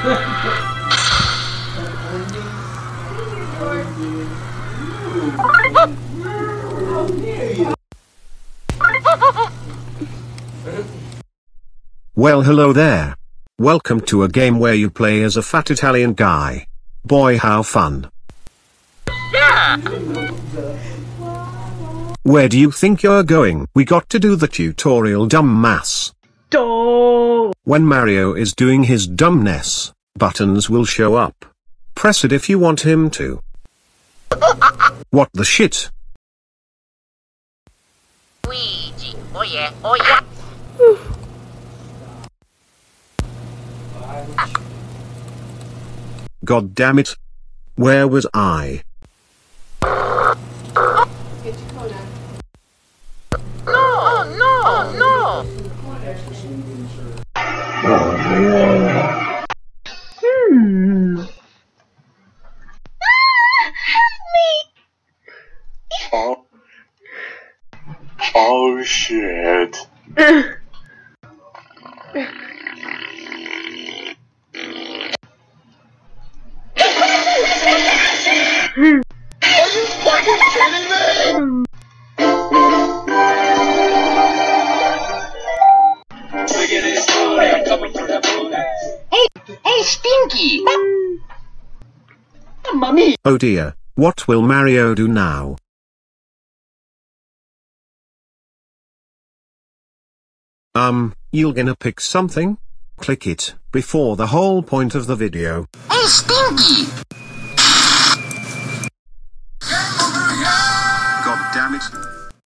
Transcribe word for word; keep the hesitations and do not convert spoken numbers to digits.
Well, hello there. Welcome to a game where you play as a fat Italian guy. Boy, how fun. Yeah! Where do you think you're going? We got to do the tutorial dumbass. Do. When Mario is doing his dumbness, buttons will show up. Press it if you want him to. What the shit? Luigi, oh yeah, oh yeah. God damn it. Where was I? No, no, no. Hmm. Oh, oh shit. Hey, hey, Stinky! Mommy! Oh dear, what will Mario do now? Um, you're gonna pick something? Click it, before the whole point of the video. Hey, Stinky!